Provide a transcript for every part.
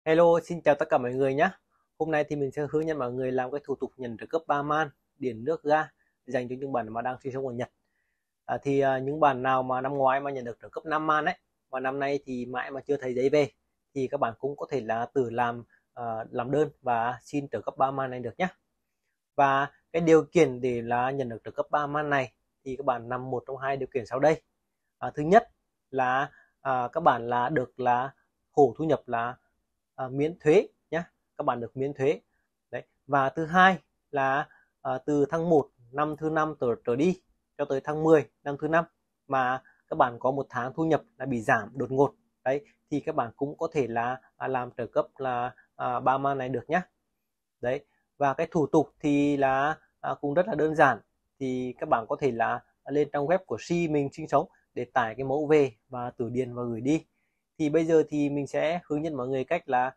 Hello, xin chào tất cả mọi người nhé. Hôm nay thì mình sẽ hướng dẫn mọi người làm cái thủ tục nhận trợ cấp ba man, điện nước ga dành cho những bạn mà đang sinh sống ở Nhật. Những bạn nào mà năm ngoái mà nhận được trợ cấp 5 man ấy, mà năm nay thì mãi mà chưa thấy giấy về, thì các bạn cũng có thể là tự làm đơn và xin trợ cấp ba man này được nhé. Và cái điều kiện để là nhận được trợ cấp ba man này thì các bạn nằm một trong hai điều kiện sau đây. Thứ nhất là các bạn là được là hỗ thu nhập là miễn thuế nhé, các bạn được miễn thuế đấy. Và thứ hai là từ tháng 1 năm thứ năm trở đi cho tới tháng 10 năm thứ năm mà các bạn có một tháng thu nhập là bị giảm đột ngột đấy, thì các bạn cũng có thể là làm trợ cấp là ba man này được nhé. Đấy, và cái thủ tục thì là cũng rất là đơn giản. Thì các bạn có thể là lên trang web của Si mình sinh sống để tải cái mẫu về và tự điền và gửi đi. Thì bây giờ thì mình sẽ hướng dẫn mọi người cách là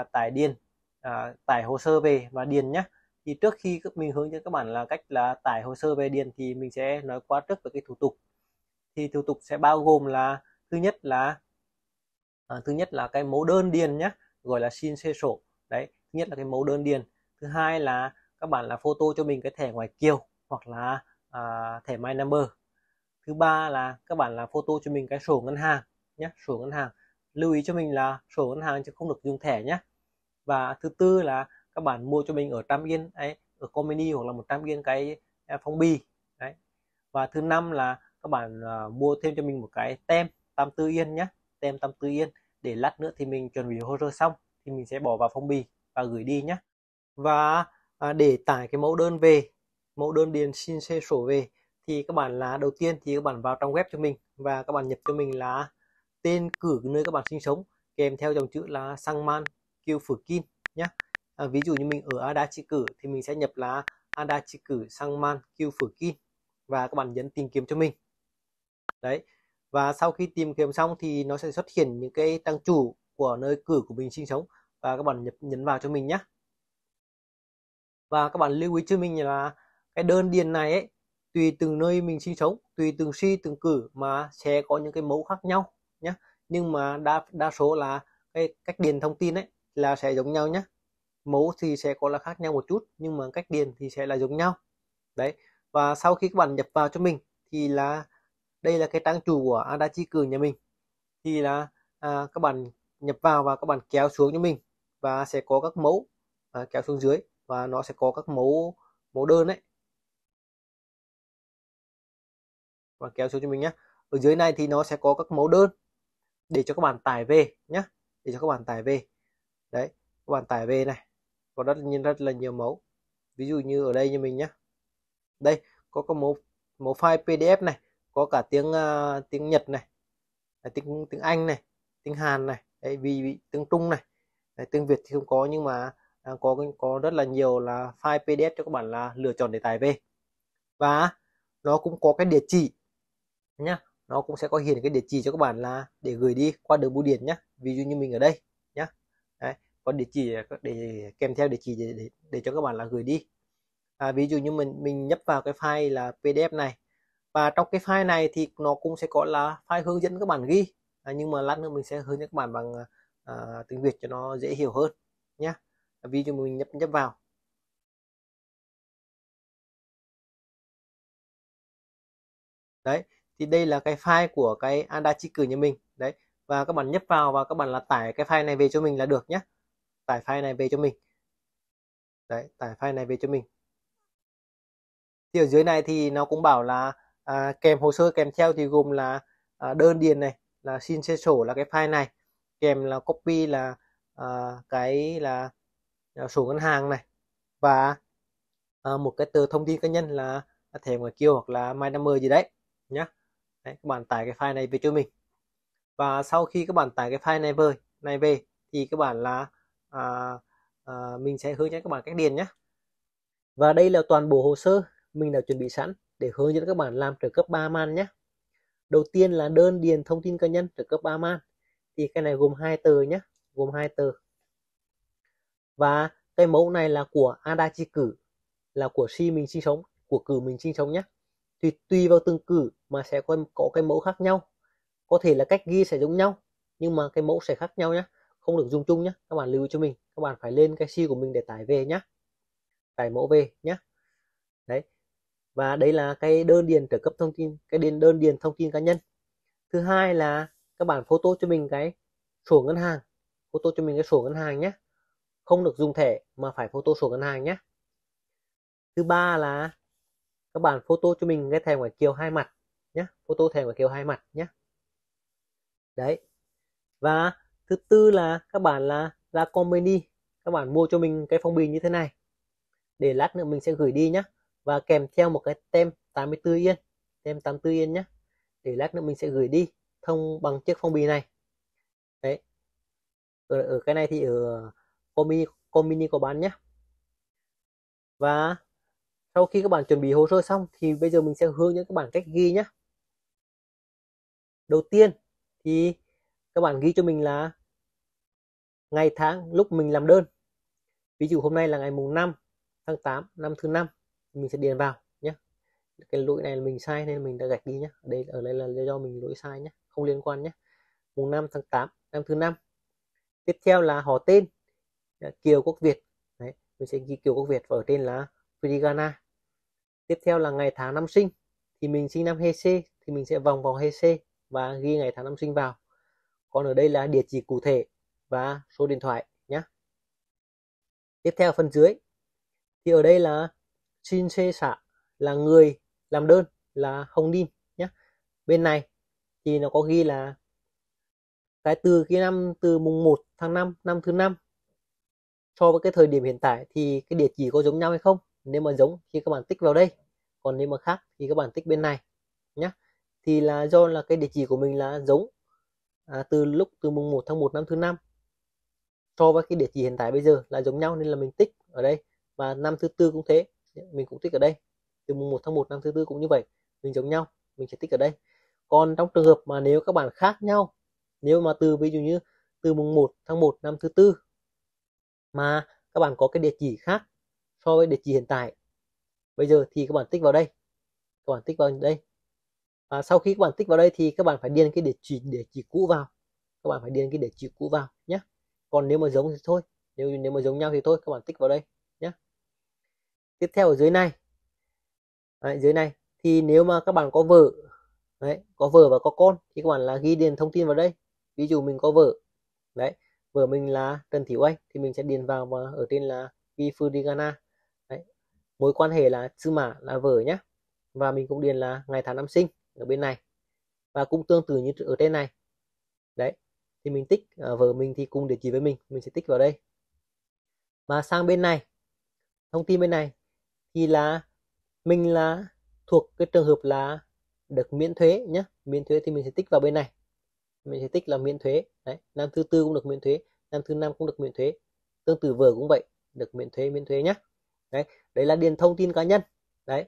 tải hồ sơ về và điền nhé. Thì trước khi mình hướng dẫn các bạn là cách là tải hồ sơ về điền thì mình sẽ nói qua trước về cái thủ tục. Thì thủ tục sẽ bao gồm là thứ nhất là cái mẫu đơn điền nhé, gọi là xin xê sổ đấy. Thứ nhất là cái mẫu đơn điền. Thứ hai là các bạn là photo cho mình cái thẻ ngoại kiều hoặc là thẻ My Number. Thứ ba là các bạn là photo cho mình cái sổ ngân hàng nhé, sổ ngân hàng. Lưu ý cho mình là sổ ngân hàng chứ không được dùng thẻ nhé. Và thứ tư là các bạn mua cho mình ở Trăm Yên ấy, ở Comini hoặc là 100 Yên cái phong bì đấy. Và thứ năm là các bạn mua thêm cho mình một cái tem 84 Yên nhé, tem 84 Yên, để lát nữa thì mình chuẩn bị hồ sơ xong thì mình sẽ bỏ vào phong bì và gửi đi nhé. Và để tải cái mẫu đơn về, mẫu đơn điền xin xe sổ về, thì các bạn là đầu tiên thì các bạn vào trong web cho mình và các bạn nhập cho mình là tên cử nơi các bạn sinh sống kèm theo dòng chữ là Sangman Kyufukin nhé. Ví dụ như mình ở Adachi-cử thì mình sẽ nhập là Adachi-cử Sangman Kyufukin và các bạn nhấn tìm kiếm cho mình. Đấy. Và sau khi tìm kiếm xong thì nó sẽ xuất hiện những cái trang chủ của nơi cử của mình sinh sống và các bạn nhấn vào cho mình nhé. Và các bạn lưu ý cho mình là cái đơn điền này ấy, tùy từng nơi mình sinh sống, tùy từng si từng cử mà sẽ có những cái mẫu khác nhau nhé. Nhưng mà đa số là cái cách điền thông tin ấy là sẽ giống nhau nhé. Mẫu thì sẽ có là khác nhau một chút nhưng mà cách điền thì sẽ là giống nhau. Đấy. Và sau khi các bạn nhập vào cho mình thì là đây là cái trang chủ của Adachi cử nhà mình. Thì là các bạn nhập vào và các bạn kéo xuống cho mình và sẽ có các mẫu kéo xuống dưới và nó sẽ có các mẫu mẫu đơn đấy, và kéo xuống cho mình nhé. Ở dưới này thì nó sẽ có các mẫu đơn để cho các bạn tải về nhé, để cho các bạn tải về. Đấy, các bạn tải về này, có rất là nhiều mẫu. Ví dụ như ở đây như mình nhé, đây có mẫu mẫu file PDF này, có cả tiếng Nhật này, tiếng Anh này, tiếng Hàn này, đấy, vì tiếng Trung này. Đấy, tiếng Việt thì không có nhưng mà có rất là nhiều là file PDF cho các bạn là lựa chọn để tải về. Và nó cũng có cái địa chỉ nhá, nó cũng sẽ có hiển cái địa chỉ cho các bạn là để gửi đi qua đường bưu điện nhé. Ví dụ như mình ở đây nhá, đấy, có địa chỉ để kèm theo địa chỉ để cho các bạn là gửi đi. Ví dụ như mình nhấp vào cái file là PDF này, và trong cái file này thì nó cũng sẽ có là file hướng dẫn các bạn ghi, nhưng mà lát nữa mình sẽ hướng dẫn các bạn bằng tiếng Việt cho nó dễ hiểu hơn nhé. Ví dụ mình nhấp vào đấy, thì đây là cái file của cái Adachi cử nhà mình đấy. Và các bạn nhấp vào và các bạn là tải cái file này về cho mình là được nhé. Tải file này về cho mình đấy, tải file này về cho mình. Thì ở dưới này thì nó cũng bảo là kèm hồ sơ kèm theo thì gồm là đơn điền này, là xin xe sổ là cái file này, kèm là copy là cái là sổ ngân hàng này, và một cái tờ thông tin cá nhân là thẻ ngoại kiều hoặc là My Number gì đấy nhé. Đấy, các bạn tải cái file này về cho mình. Và sau khi các bạn tải cái file này về thì các bạn là mình sẽ hướng dẫn các bạn cách điền nhé. Và đây là toàn bộ hồ sơ mình đã chuẩn bị sẵn để hướng dẫn các bạn làm trợ cấp ba man nhé. Đầu tiên là đơn điền thông tin cá nhân trợ cấp ba man, thì cái này gồm 2 tờ nhé, gồm 2 tờ. Và cái mẫu này là của Adachi cử, là của Si mình sinh sống, của cử mình sinh sống nhé. Thì tùy vào từng cử mà sẽ có cái mẫu khác nhau, có thể là cách ghi sẽ giống nhau nhưng mà cái mẫu sẽ khác nhau nhé. không được dùng chung nhé. Các bạn lưu ý cho mình, các bạn phải lên cái C của mình để tải về nhé, tải mẫu về nhé. Đấy, và đây là cái đơn điền trợ cấp thông tin, cái đơn điền thông tin cá nhân. Thứ hai là các bạn photo cho mình cái sổ ngân hàng, photo cho mình cái sổ ngân hàng nhé, không được dùng thẻ mà phải photo sổ ngân hàng nhé. Thứ ba là các bạn photo cho mình cái thẻ ngoại kiều hai mặt nhé, photo thẻ ngoại kiều hai mặt nhé. Đấy, và thứ tư là các bạn là ra company, các bạn mua cho mình cái phong bì như thế này để lát nữa mình sẽ gửi đi nhé, và kèm theo một cái tem 84 yên, tem 84 yên nhé, để lát nữa mình sẽ gửi đi thông bằng chiếc phong bì này. Đấy, ở cái này thì ở company có bán nhé. Và sau khi các bạn chuẩn bị hồ sơ xong thì bây giờ mình sẽ hướng dẫn các bạn cách ghi nhé. Đầu tiên thì các bạn ghi cho mình là ngày tháng lúc mình làm đơn. Ví dụ hôm nay là ngày mùng 5 tháng 8 năm thứ 5, mình sẽ điền vào nhé. Cái lỗi này là mình sai nên mình đã gạch đi nhé. Ở đây là do mình lỗi sai nhé, không liên quan nhé. Mùng 5 tháng 8 năm thứ 5. Tiếp theo là họ tên, Kiều Quốc Việt. Đấy, mình sẽ ghi Kiều Quốc Việt và ở trên là Firigana. Tiếp theo là ngày tháng năm sinh, thì mình sinh năm HC thì mình sẽ vòng vào HC và ghi ngày tháng năm sinh vào. Còn ở đây là địa chỉ cụ thể và số điện thoại nhé. Tiếp theo phần dưới thì ở đây là xin xê xã, là người làm đơn là Hồng Nim nhé. Bên này thì nó có ghi là cái từ mùng 1 tháng 5 năm thứ 5 so với cái thời điểm hiện tại thì cái địa chỉ có giống nhau hay không. Nếu mà giống thì các bạn tích vào đây, còn nếu mà khác thì các bạn tích bên này nhé. Thì là do là cái địa chỉ của mình là giống từ mùng 1 tháng 1 năm thứ 5 so với cái địa chỉ hiện tại bây giờ là giống nhau, nên là mình tích ở đây. Và năm thứ tư cũng thế, mình cũng tích ở đây, từ mùng 1 tháng 1 năm thứ tư cũng như vậy, mình giống nhau, mình sẽ tích ở đây. Còn trong trường hợp mà nếu các bạn khác nhau, nếu mà ví dụ như từ mùng 1 tháng 1 năm thứ tư mà các bạn có cái địa chỉ khác so với địa chỉ hiện tại bây giờ thì các bạn tích vào đây, các bạn tích vào đây. Và sau khi các bạn tích vào đây thì các bạn phải điền cái địa chỉ cũ vào, các bạn phải điền cái địa chỉ cũ vào nhé. Còn nếu mà giống thì thôi, nếu mà giống nhau thì thôi, các bạn tích vào đây nhé. Tiếp theo ở dưới này, dưới này thì nếu mà các bạn có vợ, có vợ và có con thì các bạn là ghi điền thông tin vào đây. Ví dụ mình có vợ, đấy, vợ mình là Trần Thị Oanh thì mình sẽ điền vào, và ở trên là ghi Firigana. Đấy, mối quan hệ là sư mã là vợ nhé, và mình cũng điền là ngày tháng năm sinh ở bên này, và cũng tương tự như ở trên này. Đấy, thì mình tích vợ mình thì cùng địa chỉ với mình sẽ tích vào đây. Và sang bên này, thông tin bên này thì là mình là thuộc cái trường hợp là được miễn thuế nhé. Miễn thuế thì mình sẽ tích vào bên này, mình sẽ tích là miễn thuế. Đấy, năm thứ tư cũng được miễn thuế, năm thứ năm cũng được miễn thuế, tương tự vợ cũng vậy, được miễn thuế nhé. Đấy là điền thông tin cá nhân. Đấy,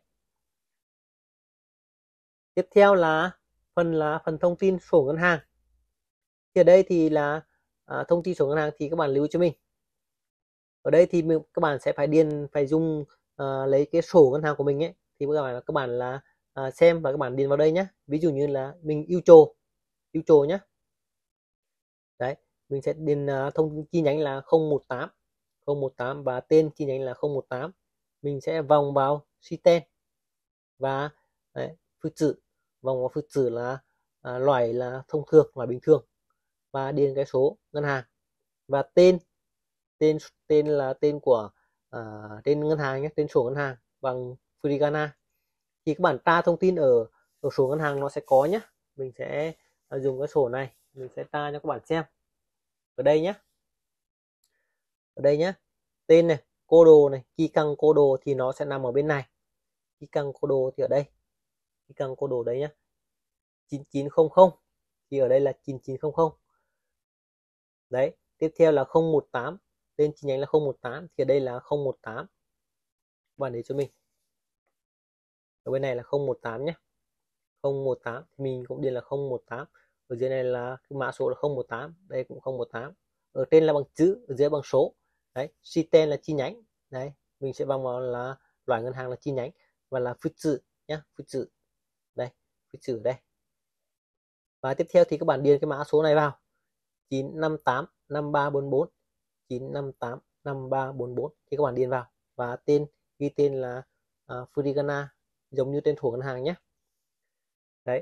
tiếp theo là phần thông tin sổ ngân hàng. Thì ở đây thì là thông tin sổ ngân hàng thì các bạn lưu ý cho mình. Ở đây thì các bạn sẽ phải dùng lấy cái sổ ngân hàng của mình ấy, thì các bạn là xem và các bạn điền vào đây nhé. Ví dụ như là mình yêu trồ nhé. Đấy, mình sẽ điền thông tin chi nhánh là 018 và tên chi nhánh là 018. Mình sẽ vòng vào system và phức tử, vòng vào phức tử là loại là thông thường, loại bình thường, và điền cái số ngân hàng và tên là tên của tên ngân hàng nhé, tên sổ ngân hàng bằng Firigana. Thì các bạn tra thông tin ở sổ ngân hàng nó sẽ có nhé. Mình sẽ dùng cái sổ này, mình sẽ tra cho các bạn xem ở đây nhé. Ở đây nhé, tên này, cô đồ này, Kikang cô đồ thì nó sẽ nằm ở bên này. Kikang cô đồ thì ở đây, Kikang cô đồ đấy nhé, 9900 thì ở đây là 9900. Đấy, tiếp theo là 018, tên chi nhánh là 018 thì ở đây là 018. Bạn để cho mình ở bên này là 018 nhé, 018 thì mình cũng điền là 018. Ở dưới này là cái mã số là 018, đây cũng 018. Ở trên là bằng chữ, ở dưới bằng số. Đấy, system là chi nhánh. Đấy, mình sẽ bằng vào là loại ngân hàng là chi nhánh và là phức tử nhé, phức tử. Đây, phức tử đây. Và tiếp theo thì các bạn điền cái mã số này vào. 958 5344 958 5344 thì các bạn điền vào và ghi tên là Furigana giống như tên của ngân hàng nhé. Đấy.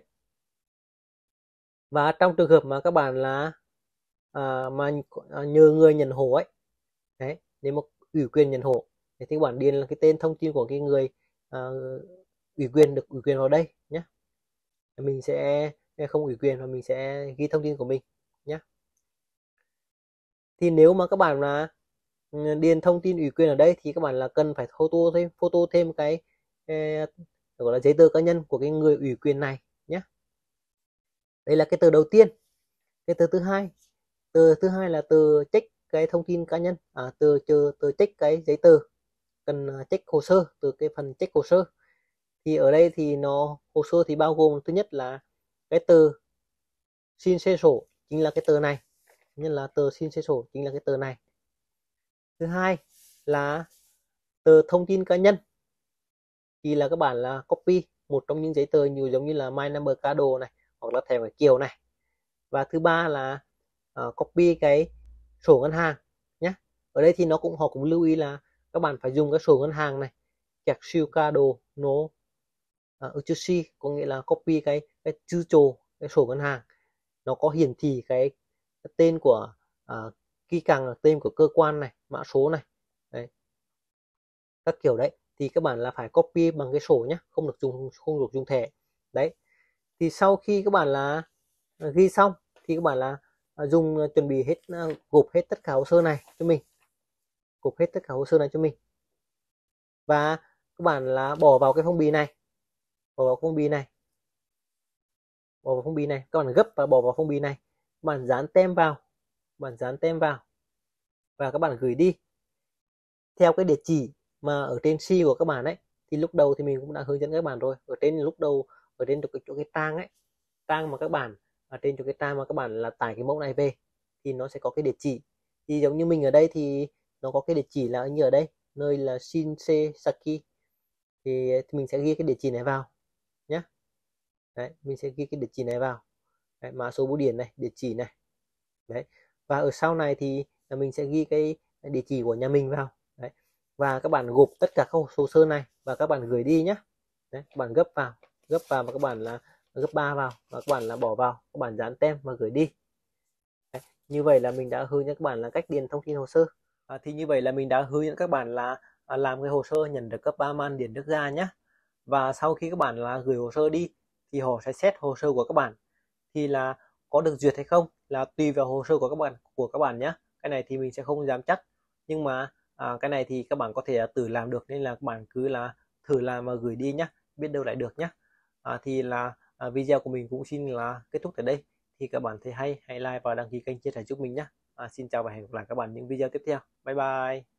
Và trong trường hợp mà các bạn là nhờ người nhận hộ ấy, đấy, nếu mà ủy quyền nhận hộ thì các bạn điền là cái tên thông tin của cái người ủy quyền, được ủy quyền vào đây nhé. Mình sẽ không ủy quyền và mình sẽ ghi thông tin của mình nhé. Thì nếu mà các bạn là điền thông tin ủy quyền ở đây thì các bạn là cần phải photo thêm cái gọi là giấy tờ cá nhân của cái người ủy quyền này nhé. Đây là cái tờ đầu tiên. Cái tờ thứ hai là tờ check cái thông tin cá nhân, tờ check cái giấy tờ cần check hồ sơ, từ cái phần check hồ sơ. Thì ở đây thì hồ sơ thì bao gồm thứ nhất là cái tờ xin xe sổ, chính là cái tờ này, nên là tờ xin xe sổ chính là cái tờ này. Thứ hai là tờ thông tin cá nhân, thì là các bạn là copy một trong những giấy tờ nhiều giống như là My Number Card này hoặc là thẻ Ngoại Kiều này. Và thứ ba là copy cái sổ ngân hàng nhé. Ở đây thì họ cũng lưu ý là các bạn phải dùng cái sổ ngân hàng này, Cashiu Card no Uchushi, có nghĩa là copy cái chữ trồ, cái sổ ngân hàng nó có hiển thị cái tên của key càng là tên của cơ quan này, mã số này, đấy, các kiểu đấy, thì các bạn là phải copy bằng cái sổ nhé, không được dùng thẻ. Đấy, thì sau khi các bạn là ghi xong thì các bạn là chuẩn bị hết, gộp hết tất cả hồ sơ này cho mình, và các bạn là bỏ vào cái phong bì này, các bạn gấp và bỏ vào phong bì này, các bạn dán tem vào, và các bạn gửi đi theo cái địa chỉ mà ở trên C của các bạn ấy. Thì lúc đầu thì mình cũng đã hướng dẫn các bạn rồi, ở trên chỗ cái trang mà các bạn trên chỗ cái trang mà các bạn là tải cái mẫu này về thì nó sẽ có cái địa chỉ. Thì giống như mình ở đây thì nó có cái địa chỉ là như ở đây, nơi là Shinsei-saki, thì mình sẽ ghi cái địa chỉ này vào nhé. Đấy, mình sẽ ghi cái địa chỉ này vào. Đấy, mã số bưu điện này, địa chỉ này. Đấy, và ở sau này thì mình sẽ ghi cái địa chỉ của nhà mình vào. Đấy, và các bạn gộp tất cả các hồ sơ này và các bạn gửi đi nhé. Đấy, các bạn gấp vào và các bạn là gấp 3 vào và các bạn là bỏ vào, các bạn dán tem và gửi đi. Đấy, như vậy là mình đã hướng dẫn các bạn là cách điền thông tin hồ sơ. Thì như vậy là mình đã hướng dẫn các bạn là làm cái hồ sơ nhận được cấp 3 man điện nước ga nhé. Và sau khi các bạn là gửi hồ sơ đi thì họ sẽ xét hồ sơ của các bạn, thì là có được duyệt hay không là tùy vào hồ sơ của các bạn nhé. Cái này thì mình sẽ không dám chắc, nhưng mà cái này thì các bạn có thể tự làm được, nên là các bạn cứ là thử làm và gửi đi nhé, biết đâu lại được nhé. Thì là video của mình cũng xin là kết thúc tại đây. Thì các bạn thấy hay, hãy like và đăng ký kênh chia sẻ giúp mình nhé. Xin chào và hẹn gặp lại các bạn những video tiếp theo. Bye bye.